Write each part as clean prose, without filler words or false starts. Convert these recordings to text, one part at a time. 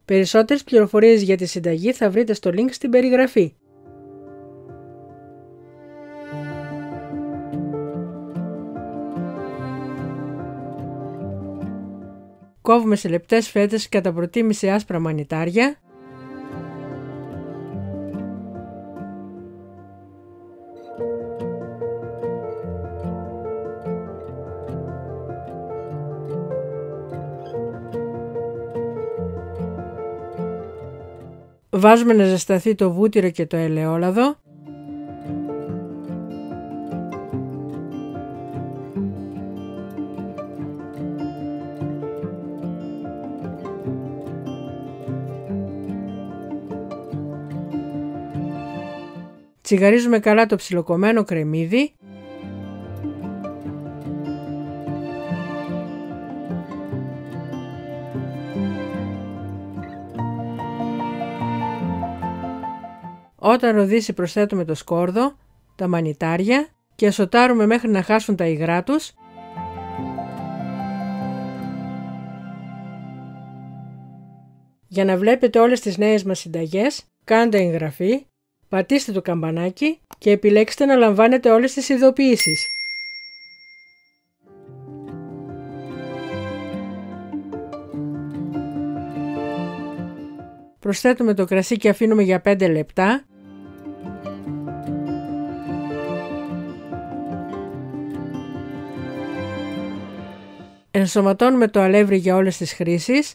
Περισσότερες πληροφορίες για τη συνταγή θα βρείτε στο link στην περιγραφή. Κόβουμε σε λεπτές φέτες κατά προτίμηση άσπρα μανιτάρια. Βάζουμε να ζεσταθεί το βούτυρο και το ελαιόλαδο. Τσιγαρίζουμε καλά το ψιλοκομμένο κρεμμύδι. Όταν ροδίσει προσθέτουμε το σκόρδο, τα μανιτάρια και σοτάρουμε μέχρι να χάσουν τα υγρά τους. Για να βλέπετε όλες τις νέες μας συνταγές, κάντε εγγραφή, πατήστε το καμπανάκι και επιλέξτε να λαμβάνετε όλες τις ειδοποιήσεις. Προσθέτουμε το κρασί και αφήνουμε για 5 λεπτά. Ενσωματώνουμε το αλεύρι για όλες τις χρήσεις.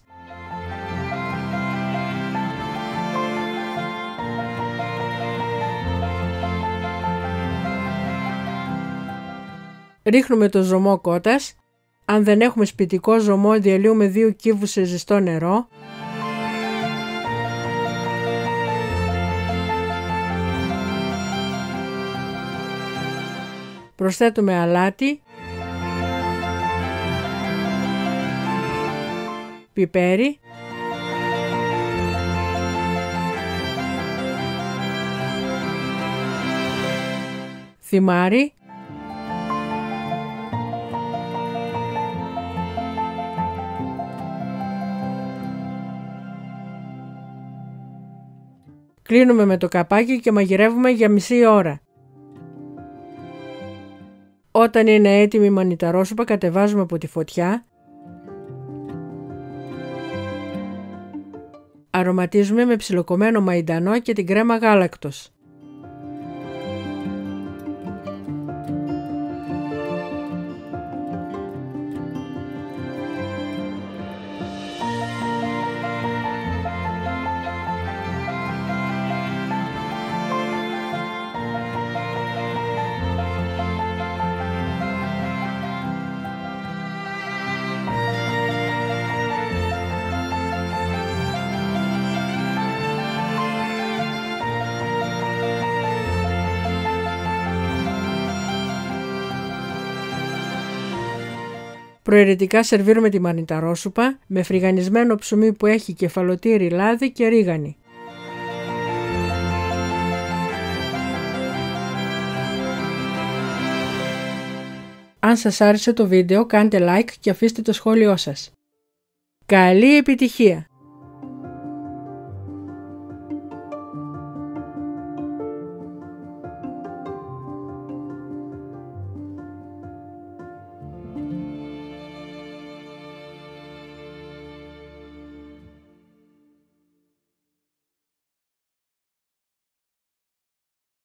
Ρίχνουμε το ζωμό κότας. Αν δεν έχουμε σπιτικό ζωμό, διαλύουμε 2 κύβους σε ζεστό νερό. Προσθέτουμε αλάτι, πιπέρι, θυμάρι, κλείνουμε με το καπάκι και μαγειρεύουμε για μισή ώρα. Όταν είναι έτοιμη η μανιταρόσουπα, κατεβάζουμε από τη φωτιά. Αρωματίζουμε με ψιλοκομμένο μαϊντανό και την κρέμα γάλακτος. Προαιρετικά σερβίρουμε τη μανιταρόσουπα με φρυγανισμένο ψωμί που έχει κεφαλοτήρι, λάδι και ρίγανη. Αν σας άρεσε το βίντεο, κάντε like και αφήστε το σχόλιο σας. Καλή επιτυχία!